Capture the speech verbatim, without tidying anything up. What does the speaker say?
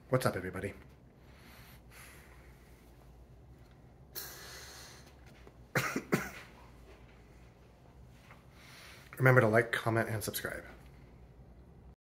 What's up, everybody? Remember to like, comment, and subscribe.